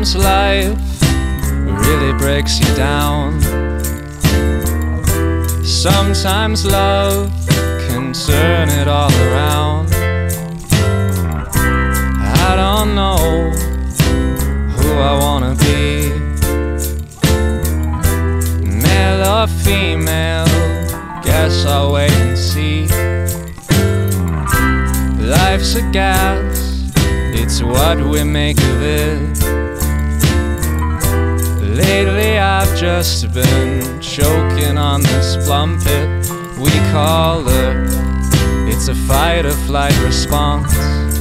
Sometimes life really breaks you down. Sometimes love can turn it all around. I don't know who I wanna be, male or female, guess I'll wait and see. Life's a gas, it's what we make of it. Lately I've just been choking on this plum pit we call Earth. It's a fight or flight response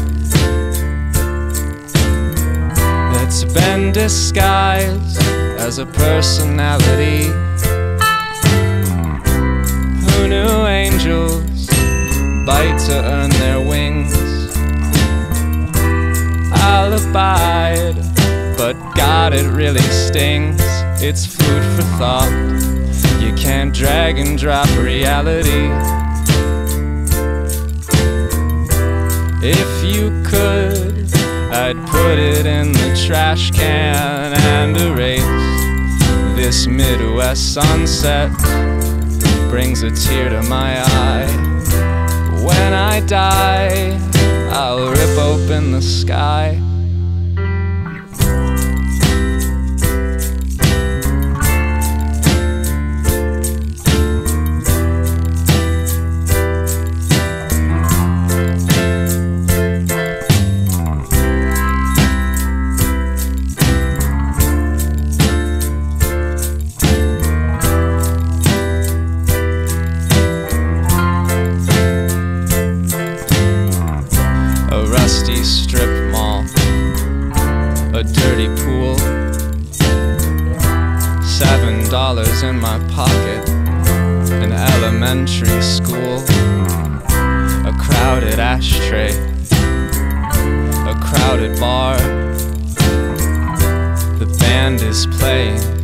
that's been disguised as a personality. Who knew angels bite to earn their wings? I'll abide, but God, it really stings. It's food for thought. You can't drag and drop reality. If you could, I'd put it in the trash can and erase this Midwest sunset. Brings a tear to my eye. When I die, I'll rip open the sky. Rusty strip mall, a dirty pool, $7 in my pocket, an elementary school, a crowded ashtray, a crowded bar. The band is playing.